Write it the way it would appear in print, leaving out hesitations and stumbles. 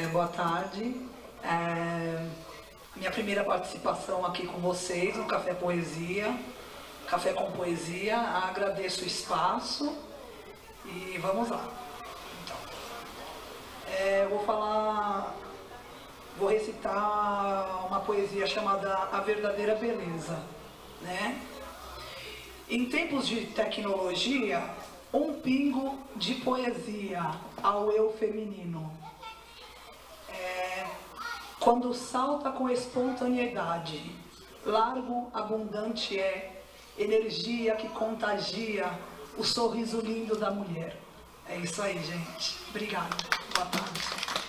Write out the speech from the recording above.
Boa tarde. Minha primeira participação aqui com vocês no Café Poesia, Café com Poesia. Agradeço o espaço e vamos lá. Então, vou recitar uma poesia chamada A Verdadeira Beleza, né? Em tempos de tecnologia, um pingo de poesia ao eu feminino. Quando salta com espontaneidade, largo, abundante energia que contagia o sorriso lindo da mulher. É isso aí, gente. Obrigada. Boa tarde.